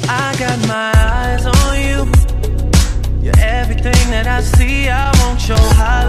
I got my eyes on you. You're everything that I see. I want your high.